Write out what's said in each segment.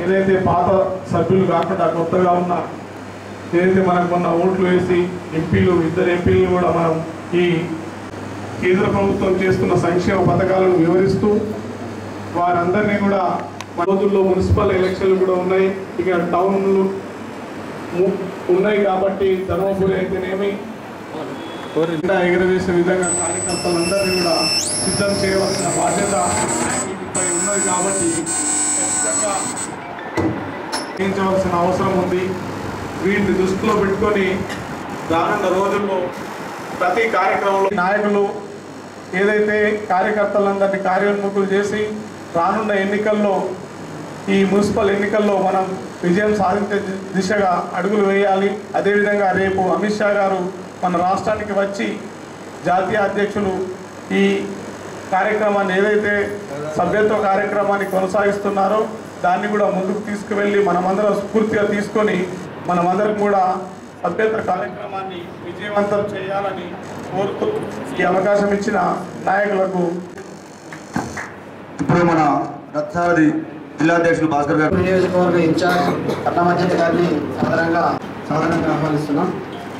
ఏదైతే పాత సభ్యులు కాకుండా కొత్తగా ఉన్న ఏదైతే మనకు మొన్న ఓట్లు వేసి ఎంపీలు 2 ఎంపీలు కూడా మనం ఈ కేంద్ర ప్రభుత్వం చేస్తున్న సంక్షేమ పథకాలను వివరిస్తూ వారందరినీ కూడా రోజుల్లో మున్సిపల్ ఎలక్షన్లు కూడా ఉన్నాయి, ఇక టౌన్లు ఉన్నాయి కాబట్టి ధర్మపురి అయితేనేమి ఎగరవేసే విధంగా కార్యకర్తలందరినీ కూడా సిద్ధం చేయవలసిన బాధ్యత పై ఉన్నది కాబట్టి ఖచ్చితంగా చేయించవలసిన అవసరం ఉంది. వీటిని దృష్టిలో పెట్టుకొని రానున్న రోజుల్లో ప్రతి కార్యక్రమంలో నాయకులు ఏదైతే కార్యకర్తలందరినీ కార్యోన్ముఖులు చేసి రానున్న ఎన్నికల్లో ఈ మున్సిపల్ ఎన్నికల్లో మనం విజయం సాధించే దిశగా అడుగులు వేయాలి. అదేవిధంగా రేపు అమిత్ షా గారు మన రాష్ట్రానికి వచ్చి జాతీయ అధ్యక్షులు ఈ కార్యక్రమాన్ని ఏదైతే సభ్యత్వ కార్యక్రమాన్ని కొనసాగిస్తున్నారో దాన్ని కూడా ముందుకు తీసుకువెళ్ళి మనమందరం స్ఫూర్తిగా తీసుకొని మనమందరం కూడా సభ్యత్వ కార్యక్రమాన్ని విజయవంతం చేయాలని కోరుతూ ఈ అవకాశం ఇచ్చిన నాయకులకు ఇప్పుడు మన రత్నావళి జిల్లా అధ్యక్షులు భాస్కర్ గారు నియోజకవర్గ ఇన్ఛార్జ్ కన్నమజ్జత గారిని సాధారణంగా ఆహ్వానిస్తున్నాం.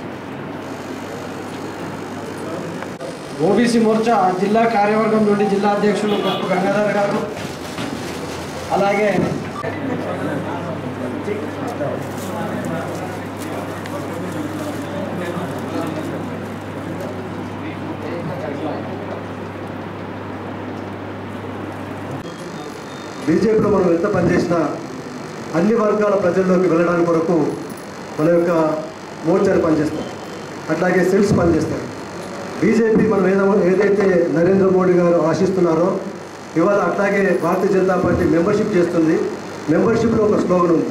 ఓబీసీ మోర్చా జిల్లా కార్యవర్గం నుండి జిల్లా అధ్యక్షులు గొప్ప గంగాధర్ గారు, అలాగే బీజేపీలో మనం ఎంత పనిచేసినా అన్ని వర్గాల ప్రజల్లోకి వెళ్ళడానికి కొరకు మన యొక్క మోర్చాలు పనిచేస్తాం, అట్లాగే సెల్స్ పనిచేస్తాం. బీజేపీ మనం ఏదైతే నరేంద్ర మోడీ గారు ఆశిస్తున్నారో ఇవాళ అట్లాగే భారతీయ జనతా పార్టీ మెంబర్షిప్ చేస్తుంది. మెంబర్షిప్లో ఒక స్లోగన్ ఉంది,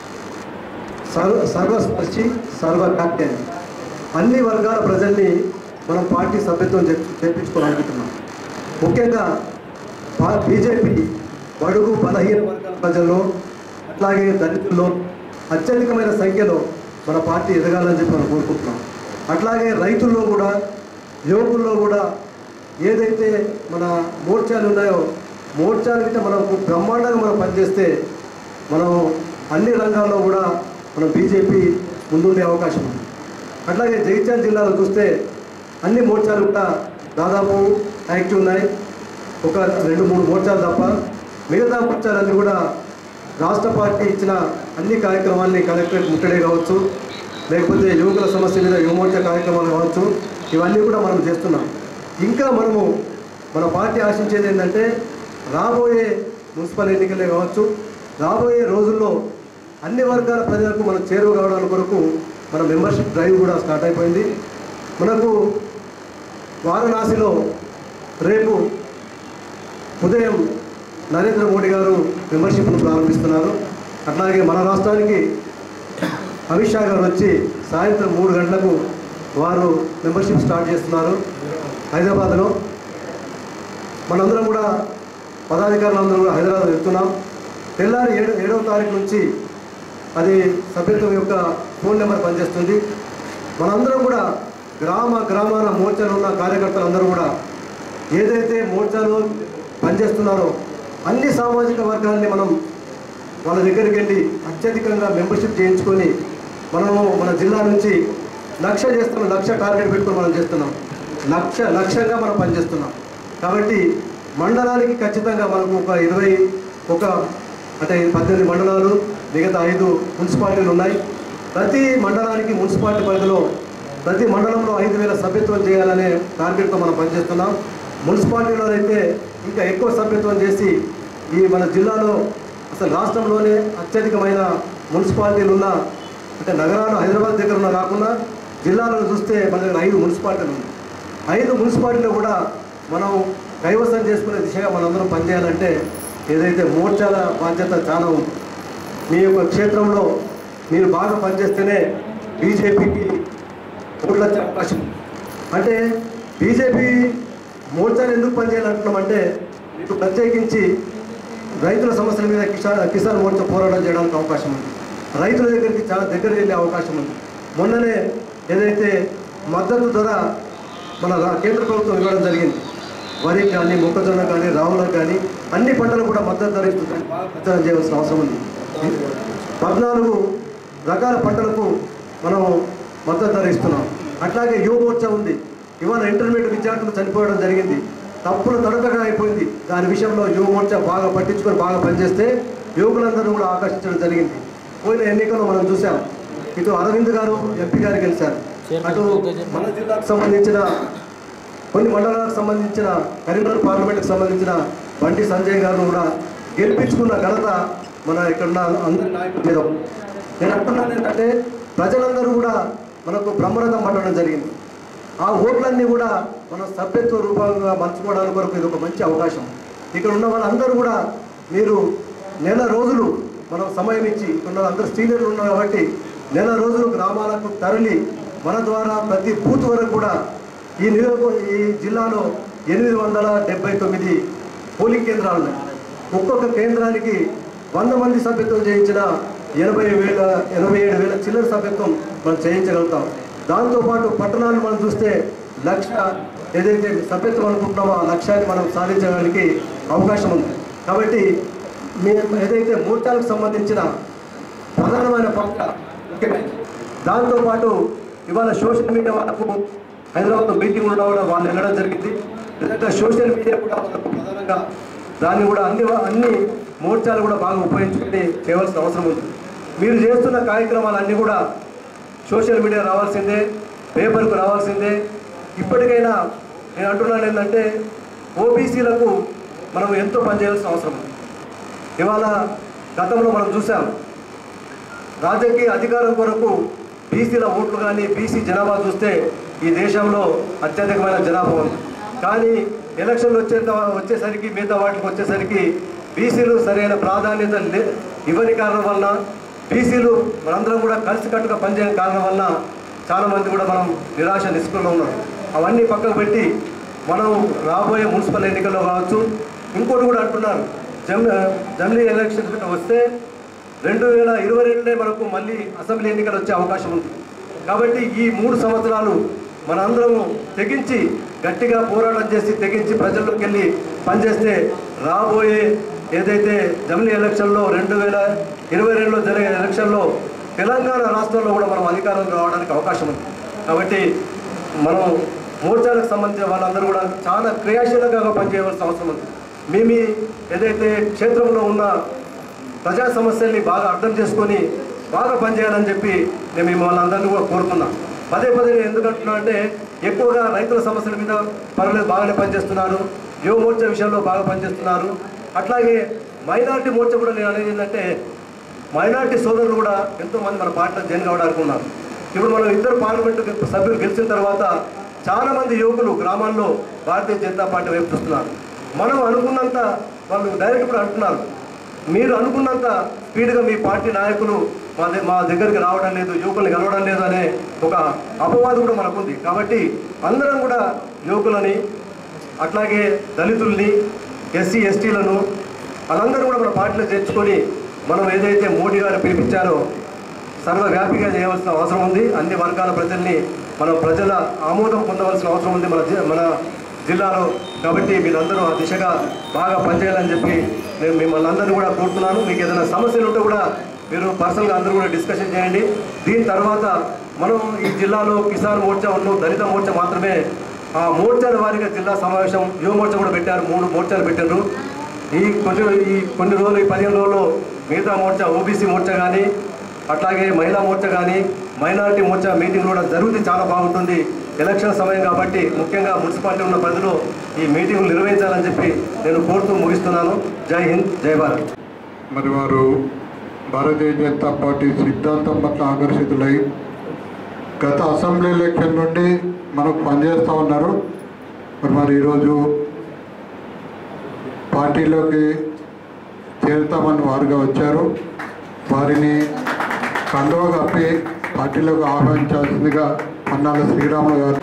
సర్వస్పర్శి సర్వవ్యాప్తి అని. అన్ని వర్గాల ప్రజల్ని మనం పార్టీ సభ్యత్వం తెప్పించుకోవాలనుకుంటున్నాం. ముఖ్యంగా బీజేపీ బడుగు బలహీన వర్గాల ప్రజల్లో అట్లాగే దళితుల్లో అత్యధికమైన సంఖ్యలో మన పార్టీ ఎదగాలని చెప్పి మనం కోరుకుంటున్నాం. అట్లాగే రైతుల్లో కూడా యువకుల్లో కూడా ఏదైతే మన మోర్చాలు ఉన్నాయో మోర్చాలకి మనం బ్రహ్మాండంగా మనం పనిచేస్తే మనం అన్ని రంగాల్లో కూడా మనం బీజేపీ ముందుండే అవకాశం ఉంది. అట్లాగే జగిత్యాల జిల్లాలో చూస్తే అన్ని మోర్చాలు కూడా దాదాపు యాక్టివ్ ఉన్నాయి. ఒక 2-3 మోర్చాలు తప్ప మిగతా మోర్చాలన్నీ కూడా రాష్ట్ర పార్టీ ఇచ్చిన అన్ని కార్యక్రమాల్ని కలెక్టరేట్ ముట్టడే కావచ్చు, లేకపోతే యువకుల సమస్య మీద యువమోర్చా కార్యక్రమాలు కావచ్చు, ఇవన్నీ కూడా మనం చేస్తున్నాం. ఇంకా మనము మన పార్టీ ఆశించేది ఏంటంటే రాబోయే మున్సిపల్ ఎన్నికలే కావచ్చు, రాబోయే రోజుల్లో అన్ని వర్గాల ప్రజలకు మనం చేరువ కావడానికి కొరకు మన మెంబర్షిప్ డ్రైవ్ కూడా స్టార్ట్ అయిపోయింది. మనకు వారణాసిలో రేపు ఉదయం నరేంద్ర మోడీ గారు మెంబర్షిప్ను ప్రారంభిస్తున్నారు. అట్లాగే మన రాష్ట్రానికి అమిత్ షా గారు వచ్చి సాయంత్రం 3 గంటలకు వారు మెంబర్షిప్ స్టార్ట్ చేస్తున్నారు హైదరాబాద్లో. మనందరం కూడా పదాధికారులందరం కూడా హైదరాబాద్ వెళ్తున్నాం. తెల్లారి 7వ తారీఖు నుంచి అది సభ్యత్వం యొక్క ఫోన్ నెంబర్ పనిచేస్తుంది. మనందరం కూడా గ్రామాన మోర్చాలు ఉన్న కార్యకర్తలందరూ కూడా ఏదైతే మోర్చాలు పనిచేస్తున్నారో అన్ని సామాజిక వర్గాల్ని మనం వాళ్ళ దగ్గరికి వెళ్ళి అత్యధికంగా మెంబర్షిప్ చేయించుకొని మనము మన జిల్లా నుంచి 1,00,000 చేస్తున్నాం. 1,00,000 టార్గెట్ పెట్టుకొని మనం చేస్తున్నాం. లక్ష్యంగా మనం పనిచేస్తున్నాం. కాబట్టి మండలానికి ఖచ్చితంగా మనకు ఒక 18 మండలాలు, మిగతా 5 మున్సిపాలిటీలు ఉన్నాయి. ప్రతి మండలానికి మున్సిపాలిటీ పరిధిలో ప్రతి మండలంలో 5,000 సభ్యత్వం చేయాలనే టార్గెట్తో మనం పనిచేస్తున్నాం. మున్సిపాలిటీలో అయితే ఇంకా ఎక్కువ సభ్యత్వం చేసి ఈ మన జిల్లాలో అసలు రాష్ట్రంలోనే అత్యధికమైన మున్సిపాలిటీలు ఉన్న అంటే నగరాలు హైదరాబాద్ దగ్గర ఉన్న కాకుండా జిల్లాలో చూస్తే మన దగ్గర 5 మున్సిపాలిటీలు ఉన్నాయి. 5 మున్సిపాలిటీలు కూడా మనం కైవసం చేసుకునే దిశగా మనందరం పనిచేయాలంటే ఏదైతే మోర్చాల బాధ్యత చాలా ఉంది. మీ యొక్క క్షేత్రంలో మీరు బాగా పనిచేస్తేనే బీజేపీకి ఓట్లు వచ్చే అవకాశం. అంటే బీజేపీ మోర్చాలు ఎందుకు పనిచేయాలంటున్నామంటే మీకు ప్రత్యేకించి రైతుల సమస్యల మీద కిసాన్ మోర్చా పోరాటం చేయడానికి అవకాశం ఉంది. రైతుల దగ్గరికి చాలా దగ్గర వెళ్ళే అవకాశం ఉంది. మొన్ననే ఏదైతే మద్దతు ధర మన కేంద్ర ప్రభుత్వం ఇవ్వడం జరిగింది, వరికి కానీ మొక్కజొన్న కానీ రావులకు కానీ అన్ని పంటలు కూడా మద్దతు ధర ఇస్తుంది. ప్రచారం చేయవలసిన అవసరం ఉంది. 14 రకాల పంటలకు మనం మద్దతు ధర ఇస్తున్నాం. అట్లాగే యువ మోర్చా ఉంది. ఇవాళ ఇంటర్మీడియట్ విద్యార్థులు చనిపోవడం జరిగింది, తప్పుల తడకగా అయిపోయింది. దాని విషయంలో యువ మోర్చా బాగా పట్టించుకొని బాగా పనిచేస్తే యువకులందరూ కూడా ఆకర్షించడం జరిగింది. పోయిన ఎన్నికల్లో మనం చూసాం, ఇటు అరవింద్ గారు ఎంపీ గారు గెలిచారు, అటు మన జిల్లాకు సంబంధించిన కొన్ని మండలాలకు సంబంధించిన కరీంనగర్ పార్లమెంట్కి సంబంధించిన బండి సంజయ్ గారు కూడా గెలిపించుకున్న ఘనత మన ఇక్కడ ఉన్న అందరి నాయకుల మీద. నేను అంటున్నాను ఏంటంటే ప్రజలందరూ కూడా మనకు బ్రహ్మరథం పట్టడం జరిగింది. ఆ ఓట్లన్నీ కూడా మన సభ్యత్వ రూపంగా మర్చుకోవడానికి కొరకు ఇది ఒక మంచి అవకాశం. ఇక్కడ ఉన్న వాళ్ళందరూ కూడా మీరు నెల రోజులు మనం సమయం ఇచ్చి, ఇక్కడ అందరూ సీనియర్లు ఉన్నారు కాబట్టి నెల రోజులు గ్రామాలకు తరలి మన ద్వారా ప్రతి బూత్ వరకు కూడా ఈ జిల్లాలో 879 పోలింగ్ కేంద్రాలు ఉన్నాయి. ఒక్కొక్క కేంద్రానికి 100 మంది సభ్యత్వం చేయించిన 87,000 చిల్లర సభ్యత్వం మనం చేయించగలుగుతాం. దాంతోపాటు పట్టణాలు మనం చూస్తే 1,00,000 ఏదైతే సభ్యత్వం అనుకుంటున్నామో ఆ లక్ష్యాన్ని మనం సాధించడానికి అవకాశం ఉంది. కాబట్టి మేము ఏదైతే మోర్చాలకు సంబంధించిన ప్రధానమైన పాత్ర ముఖ్యమైనది. దాంతోపాటు ఇవాళ సోషల్ మీడియా వాళ్ళకు హైదరాబాద్లో మీటింగ్ కూడా వాళ్ళు వెళ్ళడం జరిగింది. నిజంగా సోషల్ మీడియా కూడా వాళ్ళకు ప్రధానంగా దాన్ని కూడా అన్ని మోర్చాలు కూడా బాగా ఉపయోగించుకుని చేయవలసిన అవసరం ఉంది. మీరు చేస్తున్న కార్యక్రమాలన్నీ కూడా సోషల్ మీడియా రావాల్సిందే, పేపర్కు రావాల్సిందే. ఇప్పటికైనా నేను అంటున్నాను ఏంటంటే ఓబీసీలకు మనం ఎంతో పనిచేయాల్సిన అవసరం ఉంది. ఇవాళ గతంలో మనం చూసాం, రాజకీయ అధికారం కొరకు బీసీల ఓట్లు కానీ బీసీ జనాభా చూస్తే ఈ దేశంలో అత్యధికమైన జనాభా ఉంది. కానీ ఎలక్షన్లు వచ్చేసరికి మిగతా వాటికి వచ్చేసరికి బీసీలు సరైన ప్రాధాన్యత ఇవ్వని కారణం వలన, బీసీలు మనందరం కూడా కలిసికట్టుగా పనిచేయని కారణం వలన చాలామంది కూడా మనం నిరాశ నిస్పృహలో ఉన్నారు. అవన్నీ పక్కకు పెట్టి మనం రాబోయే మున్సిపల్ ఎన్నికల్లో కావచ్చు, ఇంకోటి కూడా అంటున్నారు, జమిలీ ఎలక్షన్స్ వస్తే 2022 మనకు మళ్ళీ అసెంబ్లీ ఎన్నికలు వచ్చే అవకాశం ఉంది. కాబట్టి ఈ 3 సంవత్సరాలు మనందరము తెగించి గట్టిగా పోరాటం చేసి తెగించి ప్రజల్లోకి వెళ్ళి పనిచేస్తే రాబోయే ఏదైతే జమిలీ ఎలక్షన్లో 2022లో జరిగే ఎలక్షన్లో తెలంగాణ రాష్ట్రంలో కూడా మనం అధికారంలో రావడానికి అవకాశం ఉంది. కాబట్టి మనం మోర్చాలకు సంబంధించిన వాళ్ళందరూ కూడా చాలా క్రియాశీలంగా పనిచేయవలసిన అవసరం ఉంది. మీ ఏదైతే క్షేత్రంలో ఉన్న ప్రజా సమస్యల్ని బాగా అర్థం చేసుకొని బాగా పనిచేయాలని చెప్పి నేను మిమ్మల్ని అందరినీ కూడా కోరుకున్నాను. పదే ఎందుకు అంటున్నా అంటే ఎక్కువగా రైతుల సమస్యల మీద పర్వాలేదు బాగానే పనిచేస్తున్నారు, యువ మోర్చా విషయంలో బాగా పనిచేస్తున్నారు. అట్లాగే మైనారిటీ మోర్చా కూడా నేను అనేది ఏంటంటే మైనారిటీ సోదరులు కూడా ఎంతోమంది మన పార్టీలో జాయిన్ కావడానికి ఉన్నారు. ఇప్పుడు మనం 2 పార్లమెంటు సభ్యులు గెలిచిన తర్వాత చాలామంది యువకులు గ్రామాల్లో భారతీయ జనతా పార్టీ వైపు చూస్తున్నారు. మనం అనుకున్నంత వాళ్ళు డైరెక్ట్ కూడా అంటున్నారు, మీరు అనుకున్నంత స్పీడ్గా మీ పార్టీ నాయకులు మా దగ్గరికి రావడం లేదు, యువకుల్ని కలవడం లేదు అనే ఒక అపవాదం కూడా మనకుంది. కాబట్టి అందరం కూడా యువకులని అట్లాగే దళితుల్ని ఎస్సీ ఎస్టీలను వాళ్ళందరూ కూడా మన పార్టీలో చేర్చుకొని మనం ఏదైతే మోడీ గారు పిలిపించారో సర్వవ్యాపిగా చేయవలసిన అవసరం ఉంది. అన్ని వర్గాల ప్రజల్ని మన ప్రజల ఆమోదం పొందవలసిన అవసరం ఉంది మన జిల్లాలో. కాబట్టి మీరందరూ ఆ దిశగా బాగా పనిచేయాలని చెప్పి నేను మిమ్మల్ని అందరినీ కూడా కోరుతున్నాను. మీకు ఏదైనా సమస్యలు ఉంటే కూడా మీరు పర్సనల్గా అందరూ కూడా డిస్కషన్ చేయండి. దీని తర్వాత మనం ఈ జిల్లాలో కిసాన్ మోర్చా దళిత మోర్చా మాత్రమే ఆ మోర్చాల వారిగా జిల్లా సమావేశం యువ మోర్చా కూడా పెట్టారు, 3 మోర్చాలు పెట్టారు. ఈ కొన్ని రోజులు ఈ 15 రోజుల్లో మిగతా మోర్చా ఓబీసీ మోర్చా కానీ అట్లాగే మహిళా మోర్చా కానీ మైనారిటీ మోర్చా మీటింగ్ కూడా జరుగుతుంది. చాలా బాగుంటుంది. ఎలక్షన్ సమయం కాబట్టి ముఖ్యంగా మున్సిపాలిటీ ఉన్న ప్రజలు ఈ మీటింగ్లు నిర్వహించాలని చెప్పి నేను కోరుతూ ముగిస్తున్నాను. జై హింద్, జై భారత్. మరి వారు భారతీయ జనతా పార్టీ సిద్ధాంతం పట్ల ఆకర్షితులై గత అసెంబ్లీ ఎలక్షన్ నుండి మనకు పనిచేస్తూ ఉన్నారు. మరి ఈరోజు పార్టీలోకి చేరుతామని వారుగా వచ్చారు. వారిని కండువ కప్పి పార్టీలోకి ఆహ్వానించాల్సిందిగా పన్నాల శ్రీరాములు గారు.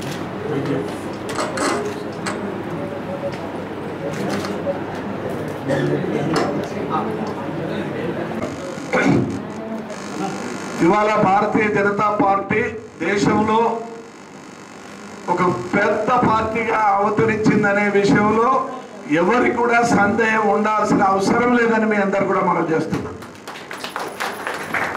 ఇవాళ భారతీయ జనతా పార్టీ దేశంలో ఒక పెద్ద పార్టీగా అవతరించిందనే విషయంలో ఎవరికి కూడా సందేహం ఉండాల్సిన అవసరం లేదని మీ అందరు కూడా మనం చేస్తున్నాం.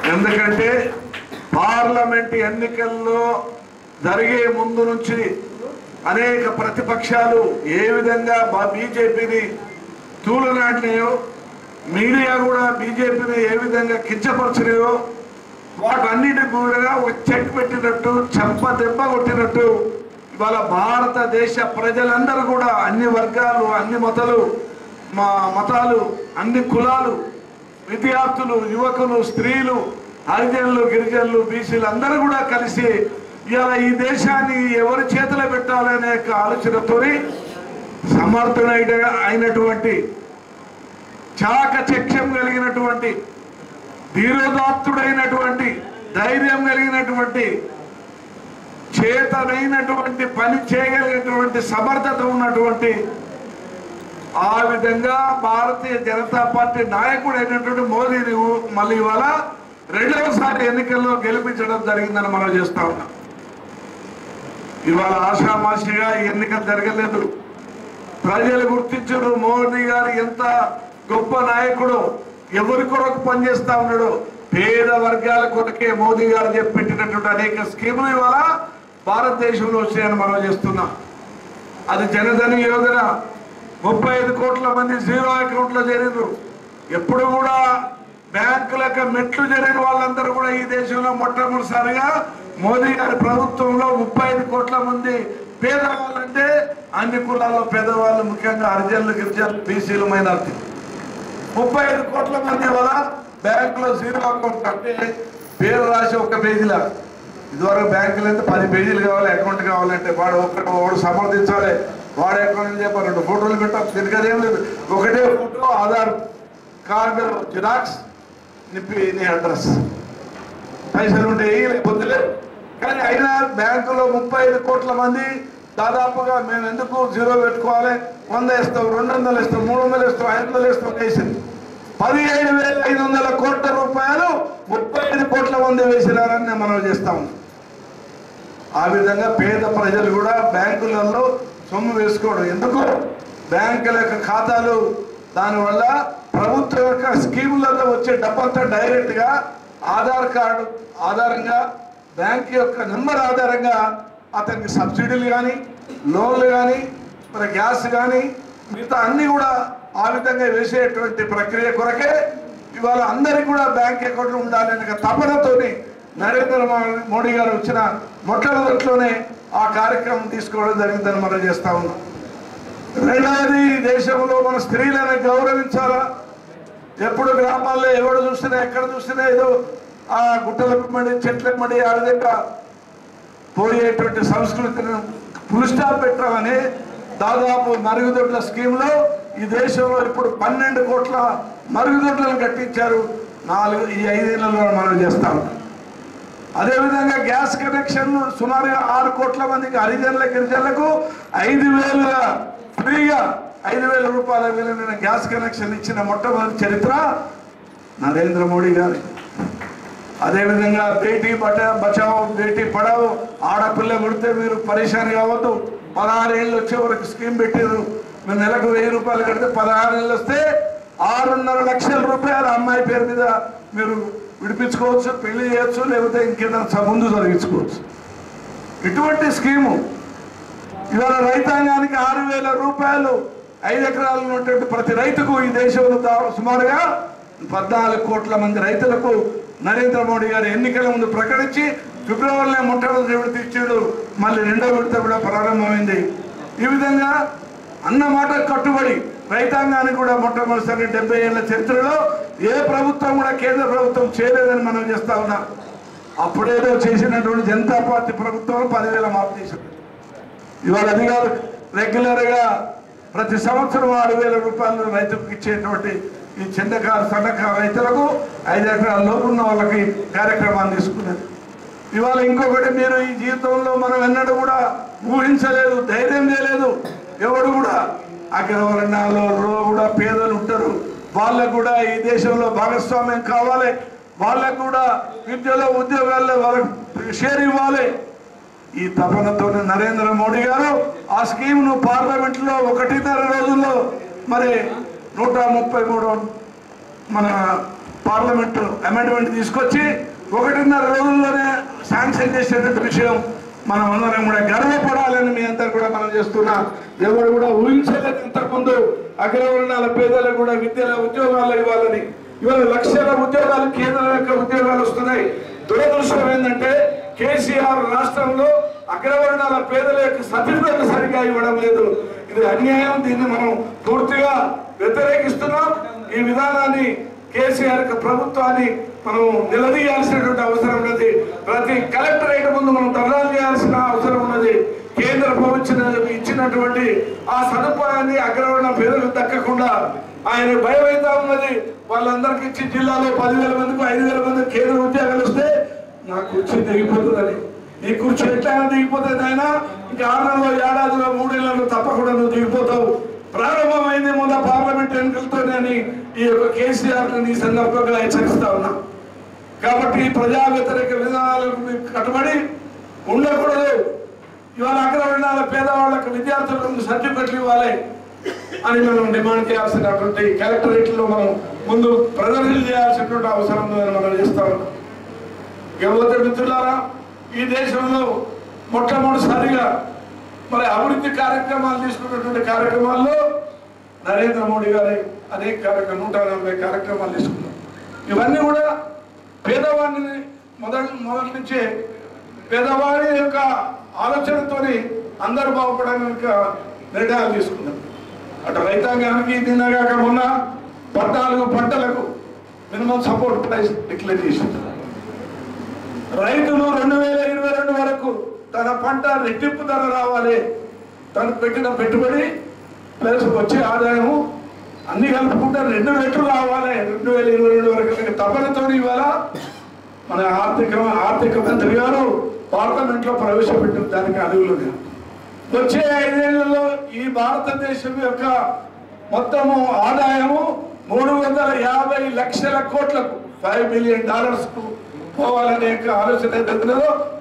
ఎందుకంటే పార్లమెంట్ ఎన్నికల్లో జరిగే ముందు నుంచి అనేక ప్రతిపక్షాలు ఏ విధంగా బీజేపీని తూలనాటినాయో, మీడియా కూడా బీజేపీని ఏ విధంగా కించపరిచినాయో వాటన్నిటి కూడా ఒక చెక్ పెట్టినట్టు, చెంప దెబ్బ కొట్టినట్టు ఇవాళ భారతదేశ ప్రజలందరూ కూడా అన్ని వర్గాలు, అన్ని మతాలు, అన్ని కులాలు, విద్యార్థులు, యువకులు, స్త్రీలు, హరిజనులు, గిరిజనులు, బీసీలు అందరూ కూడా కలిసి ఇవాళ ఈ దేశాన్ని ఎవరి చేతిలో పెట్టాలనే ఆలోచనతో సమర్థుడైనటువంటి, చాకచక్యం కలిగినటువంటి, ధీరోదాత్తుడైనటువంటి, ధైర్యం కలిగినటువంటి, చేతనైనటువంటి, పని చేయగలిగినటువంటి సమర్థత ఉన్నటువంటి ఆ విధంగా భారతీయ జనతా పార్టీ నాయకుడైనటువంటి మోదీని మళ్ళీ ఇవాళ రెండవసారి ఎన్నికల్లో గెలిపించడం జరిగిందని మనం చేస్తా ఉన్నాం. ఇవాళ ఆషామాషిగా ఎన్నికలు జరగలేదు. ప్రజలు గుర్తించారు మోదీ గారు ఎంత గొప్ప నాయకుడు, ఎవరి కొరకు పనిచేస్తా ఉన్నాడు. పేద వర్గాల కొరకే మోదీ గారు పెట్టినటువంటి అనేక స్కీములు ఇవాళ భారతదేశంలో వచ్చాయని మనం చేస్తున్నాం. అది జనధన్ యోజన, 35 కోట్ల మంది జీరో అకౌంట్లో చేరారు. ఎప్పుడు కూడా బ్యాంకులకు మెట్లు జరిగిన వాళ్ళందరూ కూడా ఈ దేశంలో మొట్టమొదటిసారిగా మోదీ గారి ప్రభుత్వంలో 35 కోట్ల మంది పేదవాళ్ళు, అంటే అన్ని కులాల్లో పేదవాళ్ళు, ముఖ్యంగా హరిజనులు, గిరిజనులు, బీసీలు, మైనార్టీ 35 కోట్ల మంది వల్ల బ్యాంకులో జీరో అకౌంట్, అంటే పేరు రాసి ఒక పేజీలా. ఇదివరకు బ్యాంకులు అయితే 10 పేజీలు కావాలి, అకౌంట్ కావాలంటే వాడు సమర్థించాలి, వాడు అకౌంట్ చెప్పాలి, 2 ఫోటోలు పెట్టాలి. దీనికి అదేం లేదు, ఒకటే ఫోటో, ఆధార్ కార్డు జిరాక్స్, నీ అడ్రస్, పైసలు ఉంటే లేకపోతే లేదు. కానీ అయినా బ్యాంకులో 35 కోట్ల మంది దాదాపుగా మేము ఎందుకు జీరో పెట్టుకోవాలి, 100 ఇస్తాం, 200 ఇస్తాం, 300 ఇస్తాం, 500 ఇస్తాం వేసింది. 15,500 కోట్ల రూపాయలు 35 కోట్ల మంది వేసినారని మనం చేస్తాం. ఆ విధంగా పేద ప్రజలు కూడా బ్యాంకులలో సొమ్ము వేసుకోవడం ఎందుకు, బ్యాంకుల యొక్క ఖాతాలు, దానివల్ల ప్రభుత్వం యొక్క స్కీములలో వచ్చే డబ్బంతా డైరెక్ట్గా ఆధార్ కార్డు ఆధారంగా, బ్యాంక్ యొక్క నెంబర్ ఆధారంగా అతనికి సబ్సిడీలు కానీ, లోన్లు కానీ, మరి గ్యాస్ కానీ, మిగతా అన్నీ కూడా ఆ విధంగా వేసేటువంటి ప్రక్రియ కొరకే ఇవాళ అందరికీ కూడా బ్యాంక్ అకౌంట్లు ఉండాలనే తపనతోని నరేంద్ర మోడీ గారు వచ్చిన మొట్టమొదట్లోనే ఆ కార్యక్రమం తీసుకోవడం జరిగిందని మనం చేస్తా ఉన్నాం. రెండవది, దేశంలో మన స్త్రీలను గౌరవించాలా. ఎప్పుడు గ్రామాల్లో ఎవడు చూసినా, ఎక్కడ చూసినా ఏదో ఆ గుట్టలకు మడి, చెట్లకు మడి, ఆ విధంగా పోయేటువంటి సంస్కృతిని ఫుల్ స్టాప్ పెట్టాలని దాదాపు మరుగుదొడ్ల స్కీమ్లో ఈ దేశంలో ఇప్పుడు 12 కోట్ల మరుగుదొడ్లను కట్టించారు. ఈ 5 ఏళ్లలో మనం చేస్తాం. అదేవిధంగా గ్యాస్ కనెక్షన్ సుమారుగా 6 కోట్ల మందికి, హరిజనుల, గిరిజనులకు 5,000 ఫ్రీగా 5,000 రూపాయల విలువైన గ్యాస్ కనెక్షన్ ఇచ్చిన మొట్టమొదటి చరిత్ర నరేంద్ర మోడీ గారి. అదేవిధంగా బేటీ బచావో, బేటీ పడావో, ఆడపిల్ల పుడితే మీరు పరేషాన్ కావద్దు, 16 ఏళ్ళు వచ్చే వరకు స్కీమ్ పెట్టారు. మీరు నెలకు 1000 రూపాయలు కడితే 16 ఏళ్ళు వస్తే 6.5 లక్షల రూపాయలు అమ్మాయి పేరు మీద మీరు విడిపించుకోవచ్చు, పెళ్లి చేయొచ్చు, లేకపోతే ఇంకేదైనా ముందు జరిగించుకోవచ్చు. ఇటువంటి స్కీము ఇవాళ రైతాంగానికి 6,000 రూపాయలు 5 ఎకరాలు ఉన్నటువంటి ప్రతి రైతుకు ఈ దేశంలో సుమారుగా 14 కోట్ల మంది రైతులకు నరేంద్ర మోడీ గారు ఎన్నికల ముందు ప్రకటించి ఫిబ్రవరిలో మొట్టమొదటి విడత ఇచ్చాడు, మళ్ళీ 2వ విడత కూడా ప్రారంభమైంది. ఈ విధంగా అన్నమాట కట్టుబడి రైతాంగానికి కూడా మొట్టమొదటిసారి 70 ఏళ్ల చరిత్రలో ఏ ప్రభుత్వం కూడా కేంద్ర ప్రభుత్వం చేయలేదని మనం చేస్తా ఉన్నాం. అప్పుడేదో చేసినటువంటి జనతా పార్టీ ప్రభుత్వం 10,000 మాఫ్ చేసింది. ఇవాళ అది కాదు, రెగ్యులర్గా ప్రతి సంవత్సరం 6,000 రూపాయలు రైతులకు ఇచ్చేటువంటి ఈ చిన్నకారు, సన్నకారు రైతులకు 5 ఎకరాల లోపు ఉన్న వాళ్ళకి కార్యక్రమాన్ని తీసుకున్నది. ఇవాళ ఇంకొకటి, మీరు ఈ జీవితంలో మనం ఎన్నడూ కూడా ఊహించలేదు, ధైర్యం చేయలేదు. ఎవడు కూడా అగ్రవర్ణాల్లో కూడా పేదలు ఉంటారు, వాళ్ళకు కూడా ఈ దేశంలో భాగస్వామ్యం కావాలి, వాళ్ళకు కూడా విద్యలో, ఉద్యోగాల్లో వాళ్ళకి షేర్ ఇవ్వాలి. ఈ తపనతో నరేంద్ర మోడీ గారు ఆ స్కీమ్ను పార్లమెంట్లో 1.5 రోజుల్లో మరి 133 మన పార్లమెంటు అమెండ్మెంట్ తీసుకొచ్చి 1.5 రోజుల్లోనే శాంక్షన్ చేసేటువంటి విషయం మనం అందరం కూడా గర్వపడాలని మీ అందరు కూడా మనం చేస్తున్నా. ఎవరు కూడా ఊహించలేదు ఇంతకుముందు అగ్రవర్ణాల పేదలకు కూడా విద్యలో ఉద్యోగాలు ఇవ్వాలని. ఇవాళ లక్షల ఉద్యోగాలు కేంద్రం యొక్క ఉద్యోగాలు వస్తున్నాయి. దురదృష్టం ఏంటంటే కేసీఆర్ రాష్ట్రంలో అగ్రవర్ణాల పేదల యొక్క సర్టిఫికెట్ సరిగా ఇవ్వడం లేదు. ఇది అన్యాయం. దీన్ని మనం పూర్తిగా వ్యతిరేకిస్తున్నాం. ఈ విధానాన్ని కేసీఆర్ ప్రభుత్వాన్ని మనం నిలదీయాల్సినటువంటి అవసరం ఉన్నది. ప్రతి కలెక్టరేట్ ముందు మనం ధర్నాలు చేయాల్సిన అవసరం ఉన్నది. కేంద్ర ప్రభుత్వం ఇచ్చినటువంటి ఆ సదుపాయాన్ని అగ్రవర్ణ పేదలకు దక్కకుండా ఆయన భయం అవుతా ఉన్నది. వాళ్ళందరికీ ఇచ్చి జిల్లాలో 10,000 మందికి 5,000 మందికి కేంద్ర ఉద్యోగాలు వస్తే నా కుర్చీ దిగిపోతుందని. ఈ కుర్చీ ఎట్లయినా దిగిపోతుంది. ఆయన ఇంకా 6 నెలలో ఏడాదిలో 3 నెలలు తప్పకుండా నువ్వు దిగిపోతావు. ప్రారంభమైంది మొన్న పార్లమెంట్ ఎన్నికలతోనే అని ఈ యొక్క కేసీఆర్ ఈ సందర్భంగా హెచ్చరిస్తా ఉన్నా. కాబట్టి ప్రజా వ్యతిరేక విధానాలకు కట్టుబడి ఉండకూడదు. ఇవాళ అగ్రవర్ణాల పేదవాళ్ళకు విద్యార్థులకు సర్టిఫికెట్లు ఇవ్వాలి అని మనం డిమాండ్ చేయాల్సినటువంటి కలెక్టరేట్లో మనం ముందు ప్రదర్శన చేయాల్సినటువంటి అవసరం ఉందని మనం చేస్తా ఉన్నాం. ఇకపోతే మిత్రులారా, ఈ దేశంలో మొట్టమొదటిసారిగా మరి అభివృద్ధి కార్యక్రమాలు తీసుకున్నటువంటి కార్యక్రమాల్లో నరేంద్ర మోడీ గారి అనేక 140 కార్యక్రమాలు తీసుకున్నారు. ఇవన్నీ కూడా పేదవాడిని మొదటి నుంచే పేదవాడి యొక్క ఆలోచనతోని అందరూ బాగుపడడానికి నిర్ణయాలు తీసుకున్నారు. అటు రైతాంగానికి నిన్నగాక మొన్న 14 పంటలకు మినిమం సపోర్ట్ ప్రైస్ డిక్లేర్ చేసింది. రైతులు 2022 వరకు తన పంట రెట్టింపు ధర రావాలి. తను పెట్టిన పెట్టుబడి ప్లస్ వచ్చే ఆదాయము అన్ని కలుపుకుంటే 2 రెట్లు రావాలి 2022 వరకు తపనతో ఇవాళ మన ఆర్థిక మంత్రి గారు పార్లమెంట్లో ప్రవేశపెట్టిన దానికి అడుగులు. వచ్చే 5 ఏళ్లలో ఈ భారతదేశం యొక్క మొత్తము ఆదాయము 350 లక్షల కోట్లకు $5 బిలియన్ పోవాలనే యొక్క ఆలోచన ఏదైతుందో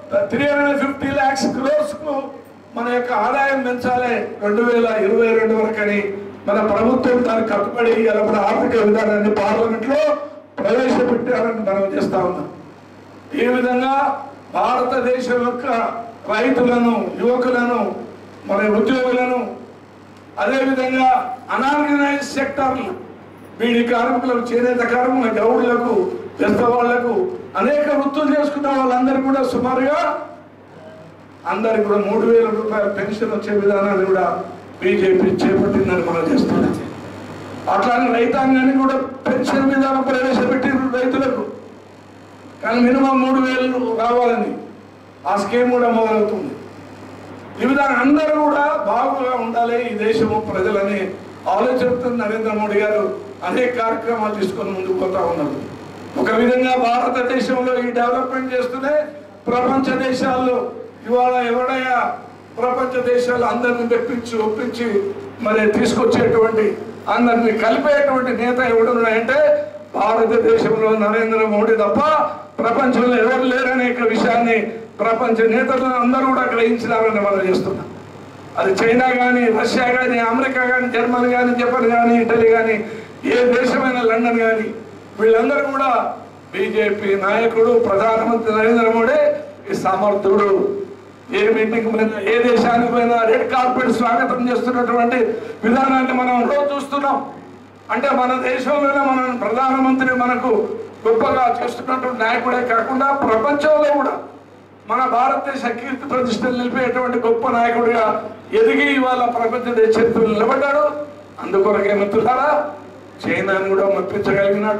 350 lakhs crores కు మన యొక్క ఆదాయం పెంచాలి 2022 వరకు అని మన ప్రభుత్వం దానికి కట్టుబడి మన ఆర్థిక విధానాన్ని పార్లమెంట్ లో ప్రవేశపెట్టారని మనం చేస్తా ఉన్నాం. ఈ విధంగా భారతదేశం యొక్క రైతులను, యువకులను, మన ఉద్యోగులను, అదేవిధంగా అనార్గనైజ్ సెక్టార్లు, బీడీ కార్మికులకు, చేనేత కార్మికులకు, గౌడులకు, పెద్దవాళ్లకు, అనేక వృత్తులు చేసుకున్న వాళ్ళందరూ కూడా సుమారుగా అందరికి కూడా 3,000 రూపాయల పెన్షన్ వచ్చే విధానాన్ని కూడా బీజేపీ చేపట్టిందని మనం చేస్తున్నాం. అట్లానే రైతాంగాన్ని కూడా పెన్షన్ విధానం ప్రవేశపెట్టిన రైతులకు కానీ మినిమం 3,000 రావాలని ఆ స్కీమ్ కూడా మొదలవుతుంది. ఈ విధంగా అందరూ కూడా బాగుగా ఉండాలి ఈ దేశము ప్రజలని ఆలోచనతో నరేంద్ర మోడీ గారు అనేక కార్యక్రమాలు తీసుకొని ముందుకు పోతా ఉన్నారు. ఒక విధంగా భారతదేశంలో ఈ డెవలప్మెంట్ చేస్తూనే ప్రపంచ దేశాల్లో ఇవాళ ఎవడైనా ప్రపంచ దేశాలు అందరిని ఒప్పించి మరి తీసుకొచ్చేటువంటి అందరిని కలిపేటువంటి నేత ఎవడున్నాయంటే భారతదేశంలో నరేంద్ర మోడీ తప్ప ప్రపంచంలో ఎవరు లేరనే విషయాన్ని ప్రపంచ నేతలు అందరూ కూడా గ్రహించినారని మనం చేస్తున్నాం. అది చైనా కానీ, రష్యా కానీ, అమెరికా కానీ, జర్మనీ కానీ, జపాన్ కానీ, ఇటలీ కానీ, ఏ దేశమైన లండన్ కానీ వీళ్ళందరూ కూడా బీజేపీ నాయకుడు ప్రధానమంత్రి నరేంద్ర మోడీ ఈ సమర్థుడు. ఏ మీటింగ్ పోయినా, ఏ దేశానికి పోయినా రెడ్ కార్పెట్ స్వాగతం చేస్తున్నటువంటి విధానాన్ని మనం రోజు చూస్తున్నాం. అంటే మన దేశంలోనే మన ప్రధానమంత్రి మనకు గొప్పగా చేస్తున్నటువంటి నాయకుడే కాకుండా ప్రపంచంలో కూడా మన భారతదేశ కీర్తి ప్రతిష్టలు నిలిపేటువంటి గొప్ప నాయకుడిగా ఎదిగి ఇవాళ ప్రపంచ దేశ చరిత్రలో నిలబడ్డాడు. అందుకొరకే మిత్రులారా చైనాను కూడా మెప్పించగలిగినాడు.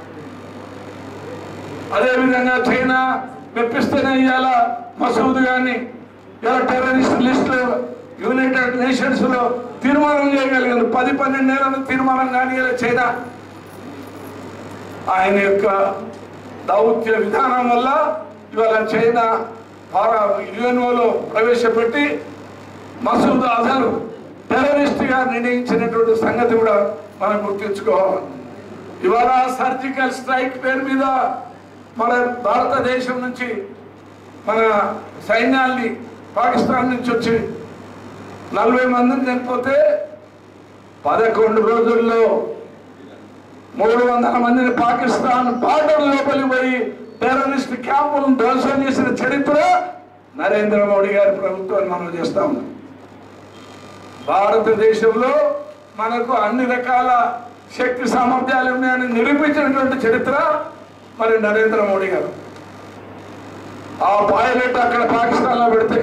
అదేవిధంగా చైనా మెప్పిస్తేనే ఇవాళ మసూద్ గాని ఇలా టెర్రరిస్ట్ లిస్ట్ యునైటెడ్ నేషన్స్ లో తీర్మానం చేయగలిగారు. 10-12 నెలల తీర్మానం కానీ ఇలా చైనా ఆయన యొక్క దౌత్య విధానం వల్ల ఇవాళ చైనా యుఎన్ఓలో ప్రవేశపెట్టి మసూద్ అజర్ టెర్రరిస్ట్ గా నిర్ణయించినటువంటి సంగతి కూడా మనం గుర్తించుకోవాలి. ఇవాళ సర్జికల్ స్ట్రైక్ పేరు మీద మన భారతదేశం నుంచి మన సైన్యాన్ని పాకిస్తాన్ నుంచి వచ్చి 40 మందిని చనిపోతే 11 రోజుల్లో 300 మందిని పాకిస్తాన్ బార్డర్ లోపలికి పోయి టెర్రరిస్ట్ క్యాంపులను ధ్వంసం చేసిన చరిత్ర నరేంద్ర మోడీ గారి ప్రభుత్వాన్ని మనం చేస్తా ఉన్నాం. భారతదేశంలో మనకు అన్ని రకాల శక్తి సామర్థ్యాలు ఉన్నాయని నిరూపించినటువంటి చరిత్ర మరి నరేంద్ర మోడీ గారు. ఆ పైలట్ అక్కడ పాకిస్తాన్లో పెడితే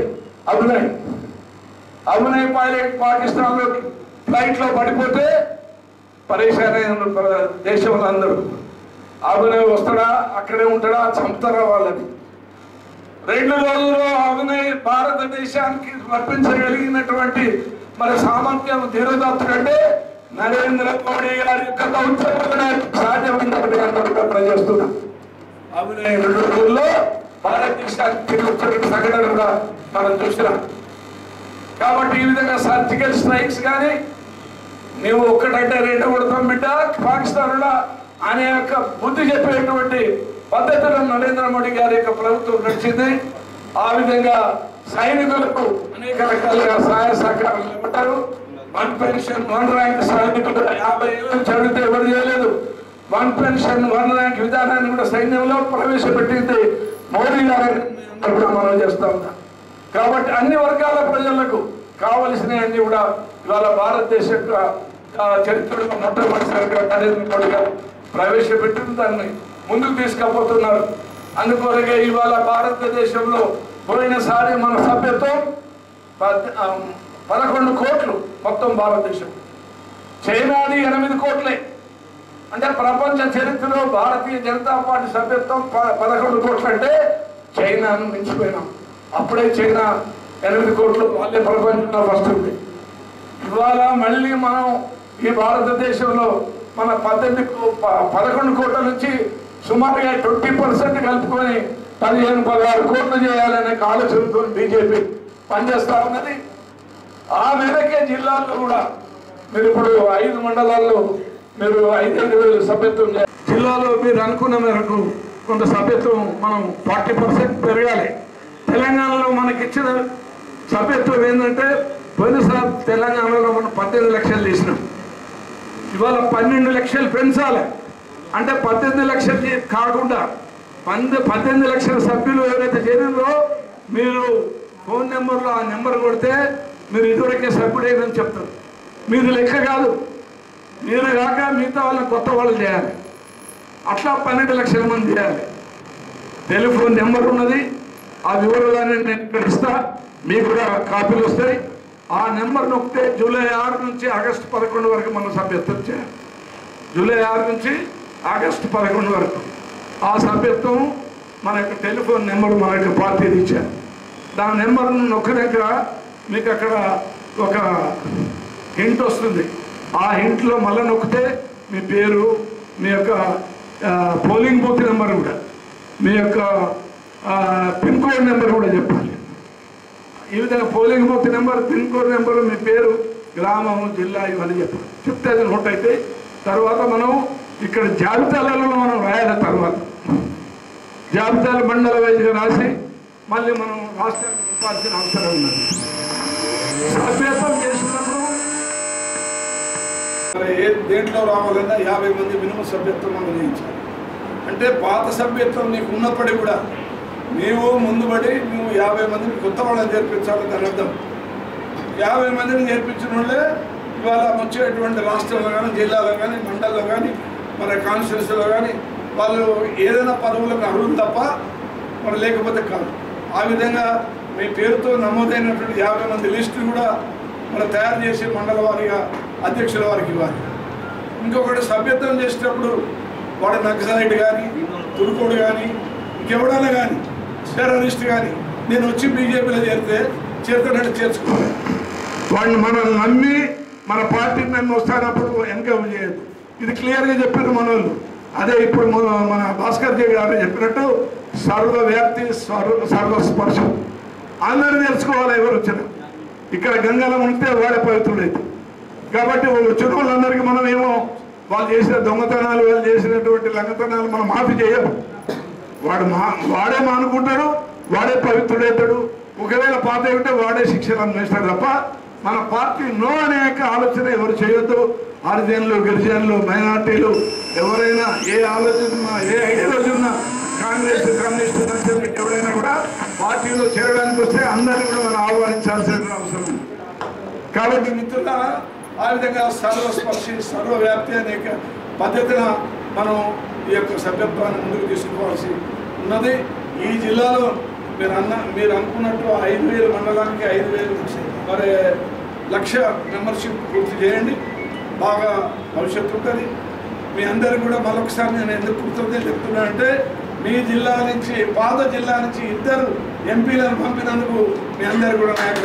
అభినయ్ పైలట్ పాకిస్తాన్లో ఫ్లైట్లో పడిపోతే పరేషాన్ దేశంలో అందరూ అభినయ్ వస్తాడా అక్కడే ఉంటాడా చంపుతారా వాళ్ళని. 2 రోజుల్లో అభినయ్ భారతదేశానికి రప్పించగలిగినటువంటి మరి సామర్థ్యం ధీరదత్తుడంటే నరేంద్ర మోడీ గారి యొక్క దౌత్యం సాధ్యమైనటువంటి అందరూ ప్రజేస్తున్నా. అభినయ్ 2 రోజుల్లో భారతదేశానికి తిరిగి వచ్చిన సంఘటన కూడా మనం చూసినాం. కాబట్టి ఈ విధంగా సర్జికల్ స్ట్రైక్స్ కానీ నువ్వు ఒక్కటంటే 2 కొడతాం బిడ్డ పాకిస్తాన్లో అనే యొక్క బుద్ధి చెప్పేటువంటి పద్ధతులను నరేంద్ర మోడీ గారి యొక్క ప్రభుత్వం నడిచింది. ఆ విధంగా సైనికులకు అనేక రకాలుగా సహాయ సహకారాలు ఇవ్వటారు. 1 పెన్షన్ 1 ర్యాంక్ సైనికులు 50 ఏళ్ళ నుంచి అడిగితే ఎవరు చేయలేదు. 1 పెన్షన్ 1 ర్యాంక్ విధానాన్ని కూడా సైన్యంలో ప్రవేశపెట్టింది మోడీ గారిని కూడా మనం చేస్తా ఉన్నాం. కాబట్టి అన్ని వర్గాల ప్రజలకు కావలసినవన్నీ కూడా ఇవాళ భారతదేశ చరిత్రలో మొట్టమొదటిసారిగా నరేంద్ర మోడీ గారు ప్రవేశపెట్టిన దాన్ని ముందుకు తీసుకుపోతున్నారు. అందుకొరకే ఇవాళ భారతదేశంలో పోయినసారి మన సభ్యత్వం 11 కోట్లు మొత్తం భారతదేశం. చైనాది 8 కోట్లే. అంటే ప్రపంచ చరిత్రలో భారతీయ జనతా పార్టీ సభ్యత్వం 11 కోట్లు అంటే చైనాను మించిపోయినాం. అప్పుడే చైనా 8 కోట్లు వాళ్ళే ప్రపంచంలో ఫస్ట్ ఉంది. ఇవాళ మళ్ళీ మనం ఈ భారతదేశంలో మన 11 కోట్ల నుంచి సుమారుగా 20% కలుపుకొని 15-16 కోట్లు చేయాలనే ఆలోచనతో బీజేపీ పనిచేస్తా ఉన్నది. ఆ మేరకే జిల్లాల్లో కూడా మీరు ఇప్పుడు 5 మండలాల్లో మీరు 5,000 సభ్యత్వం జిల్లాలో మీరు అనుకున్న మేరకు కొంత సభ్యత్వం మనం 40% పెరగాలి. తెలంగాణలో మనకి ఇచ్చిన సభ్యత్వం ఏంటంటే పోయినసారి తెలంగాణలో మనం 18 లక్షలు తీసినాం. ఇవాళ 12 లక్షలు పెంచాలి. అంటే 18 లక్షలు కాకుండా 18 లక్షల సభ్యులు ఎవరైతే చేరినో మీరు ఫోన్ నెంబర్లో ఆ నెంబర్ కొడితే మీరు ఇదివరకే సభ్యుడేదని చెప్తారు. మీరు లెక్క కాదు, మీరు కాక మిగతా వాళ్ళని కొత్త వాళ్ళు చేయాలి. అట్లా 12 లక్షల మంది చేయాలి. టెలిఫోన్ నెంబర్ ఉన్నది, ఆ వివరాలన్నీ నేను ఇక్కడ ఇస్తా, మీకు కూడా కాపీలు వస్తాయి. ఆ నెంబర్ నొక్కితే జూలై 6 నుంచి ఆగస్టు 11 వరకు మనం సభ్యత్వం చేయాలి. జూలై 6 నుంచి ఆగస్టు 11 వరకు ఆ సభ్యత్వం మన యొక్క టెలిఫోన్ నెంబర్ మన యొక్క పార్టీది ఇచ్చారు. దాని నెంబర్ను నొక్కినాక మీకు అక్కడ ఒక హింట్ వస్తుంది. ఆ హింట్లో మళ్ళీ నొక్కితే మీ పేరు, మీ యొక్క పోలింగ్ బూత్ నెంబర్ కూడా, మీ యొక్క పిన్ కోడ్ నెంబర్ కూడా చెప్పాలి. ఈ విధంగా polling booth number, pin code number, మీ పేరు, గ్రామం, జిల్లా ఇవన్నీ చెప్పాలి. చెప్తే అది నోట్ అయితే తర్వాత మనం ఇక్కడ జాబితాలలో మనం రాయాలి. తర్వాత జాబితాలు మండల వైజ్గా రాసి మళ్ళీ మనం రాష్ట్రానికి పంపాల్సిన అవసరం ఉన్నది. సభ్యత్వం చేసినప్పుడు దేంట్లో రావాలన్నా 50 మంది మినిమం సభ్యత్వం మనం చేయించాలి. అంటే పాత సభ్యత్వం నీకు ఉన్నప్పటికీ కూడా నీవు ముందుబడి నువ్వు 50 మందిని కొత్త వాళ్ళని చేర్పించాలని దాని అర్థం. 50 మందిని చేర్పించిన వాళ్ళే ఇవాళ వచ్చేటువంటి రాష్ట్రంలో కానీ, జిల్లాలో కానీ, మండలంలో కానీ, మన కాన్స్టిట్యూన్సీలో కానీ వాళ్ళు ఏదైనా పదవులకు అర్హులు తప్ప మరి లేకపోతే కాదు. ఆ విధంగా మీ పేరుతో నమోదైనటువంటి 50 మంది లిస్టు కూడా మనం తయారు చేసి మండల వారిగా అధ్యక్షుల వారికి ఇవ్వాలి. ఇంకొకటి సభ్యత్వం చేసేటప్పుడు వాడు నక్సలైట్ కానీ, తురుకోడు కానీ, ఇంకెవడైనా కానీ, టెర్రరిస్ట్ కానీ నేను వచ్చి బీజేపీలో చేరుతానంటే చేర్చుకోవాలి. వాడిని మనం నమ్మి మన పార్టీని నమ్మి వస్తానప్పుడు ఎంకరేజ్ చేయదు. ఇది క్లియర్గా చెప్పారు మన వాళ్ళు. అదే ఇప్పుడు మన భాస్కర్ జీ గారు చెప్పినట్టు సర్వవ్యాప్తి సర్వస్పర్శం అందరూ తెలుసుకోవాలి. ఎవరు వచ్చినా ఇక్కడ గంగాలం ఉంటే వాడే పవిత్రుడైతే. కాబట్టి వచ్చిన వాళ్ళందరికీ మనం ఏమో వాళ్ళు చేసిన దొంగతనాలు, వాళ్ళు చేసినటువంటి లంగతనాలు మనం మాఫీ చేయము. వాడే మానుకుంటాడు, వాడే పవిత్రుడవుతాడు. ఒకవేళ పాత ఉంటే వాడే శిక్షలు అందిస్తాడు తప్ప మన పార్టీ నో అనే ఆలోచన ఎవరు చేయొద్దు. హరిజనులు, గిరిజనులు, మైనార్టీలు ఎవరైనా ఏ ఆలోచన ఉన్నా, ఏ ఐడియాలజీ ఉన్నా, కాంగ్రెస్, కమ్యూనిస్టు, నక్సలైట్ ఎవరైనా కూడా పార్టీలో చేరడానికి వస్తే అందరినీ కూడా మనం ఆహ్వానించాల్సిన అవసరం ఉంది. కాబట్టి మిత్రులారా, ఆ విధంగా సర్వస్పర్శి సర్వవ్యాప్తి అనే పద్ధతిన మనం ఈ యొక్క సభ్యత్వాన్ని ముందుకు తీసుకోవాల్సి ఉన్నది. ఈ జిల్లాలో మీరు అనుకున్నట్టు 5,000 మండలానికి 5,000 మరి 1,00,000 మెంబర్షిప్ పూర్తి చేయండి. బాగా భవిష్యత్తు ఉంటుంది. మీ అందరికీ కూడా మరొకసారి నేను ఎందుకు కృతజ్ఞతలు చెప్తున్నానంటే, మీ జిల్లా నుంచి, పాత జిల్లా నుంచి 2 ఎంపీలను పంపినందుకు మీ అందరు కూడా నాకు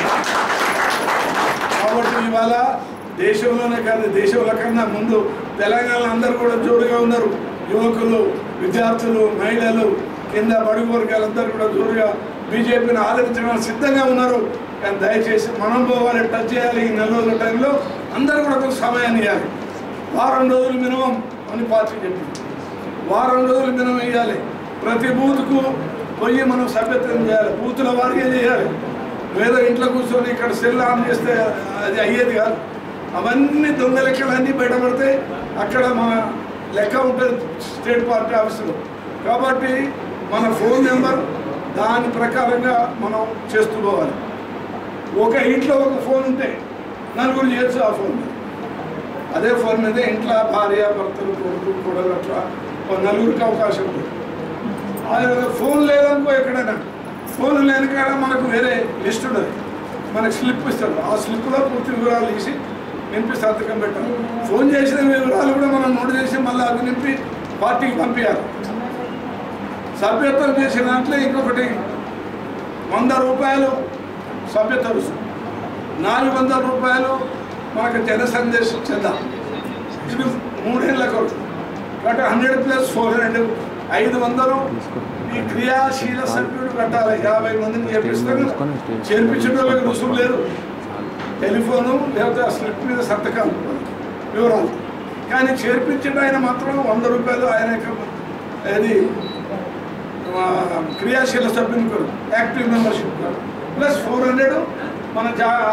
కాబట్టి ఇవాళ దేశంలోనే కాదు, దేశంలో కన్నా ముందు తెలంగాణ అందరూ కూడా జోడుగా ఉన్నారు. యువకులు, విద్యార్థులు, మహిళలు, కింద బడుగు వర్గాలందరూ కూడా జోరుగా బీజేపీని ఆదరించడానికి సిద్ధంగా ఉన్నారు. కానీ దయచేసి మనం పోవాలి, టచ్ చేయాలి. ఈ 4 రోజుల టైంలో అందరూ కూడా కొంచెం సమయాన్ని ఇవ్వాలి. వారం రోజులు మినిమం అని పార్టీ చెప్పింది. వారం రోజులు మినిమం ఇవ్వాలి. ప్రతి బూత్కు పోయి మనం సభ్యత్వం చేయాలి. బూతుల వారిగా చేయాలి. వేరే ఇంట్లో కూర్చొని ఇక్కడ సెల్ ఆన్ చేస్తే అది అయ్యేది కాదు. అవన్నీ దొంగ లెక్కలన్నీ బయటపడితే అక్కడ మన లెక్క ఉంటుంది స్టేట్ పార్టీ ఆఫీసులో. కాబట్టి మన ఫోన్ నెంబర్ దాని ప్రకారంగా మనం చేస్తూ పోవాలి. ఒక ఇంట్లో ఒక ఫోన్ ఉంటే 4 చేయొచ్చు ఆ ఫోన్ మీద. అదే ఫోన్ మీద ఇంట్లో భార్య, భర్తలు, కొడుకు, కోడలు అట్లా 4కి అవకాశం ఉంటుంది. ఫోన్ లేదనుకో, ఎక్కడైనా ఫోన్ లేని కాడ మనకు వేరే లిస్ట్ ఉండదు. మనకు స్లిప్ ఇస్తారు. ఆ స్లిప్లో పూర్తి వివరాలు తీసి నింపి సంతకం పెట్టాలి. ఫోన్ చేసిన వివరాలు కూడా మనం నోట్ చేసి మళ్ళీ అవి నింపి పార్టీకి పంపించాలి. సభ్యత్వం చేసిన దాంట్లో ఇంకొకటి 100 రూపాయలు సభ్యత్వ రుసుము, 400 రూపాయలు మనకు జన సందేశం చెందాం. ఇది 3 ఏళ్ళ కొరకు. కాబట్టి 100 + 400 500 ఈ క్రియాశీల సభ్యుడు కట్టాలి. 50 మందిని చేర్పిస్తాను. చేర్పించడం వాళ్ళకి రుసుము లేదు. టెలిఫోను లేకపోతే ఆ స్లిప్ మీద సంతకాలు వివరాలు. కానీ చేర్పించడం ఆయన మాత్రం 100 రూపాయలు ఆయన అది క్రియాశీల సభ్యుని కొరకు, యాక్టివ్ మెంబర్షిప్ ప్లస్ 400 మన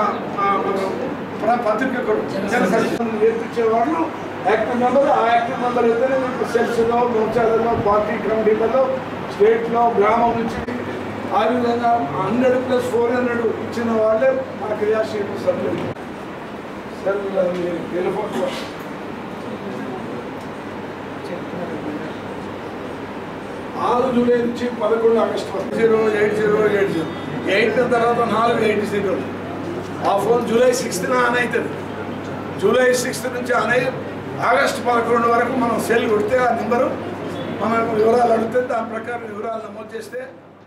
పత్రిక కొరకు నేర్పించే వాళ్ళు యాక్టివ్ మెంబర్. ఆ యాక్టివ్ మెంబర్ అయితే మీకు సెల్స్లో, మోర్చాలలో, పార్టీ కమిటీలలో, స్టేట్లో, గ్రామం నుంచి ఆ విధంగా 100 + 400 ఇచ్చిన వాళ్ళే మన క్రియాశీల సభ్యులు. సెల్ టెలిఫోన్లో 6 జూలై నుంచి 11 ఆగస్టు వరకు 08080 8 తర్వాత 480. ఆ ఫోన్ జూలై 6న ఆన్ అవుతుంది. జూలై 6 నుంచి ఆన్ అయ్యి ఆగస్టు 11 వరకు మనం సెల్ కొడితే ఆ నెంబరు మనకు వివరాలు అడిగితే దాని ప్రకారం వివరాలు నమోదు చేస్తే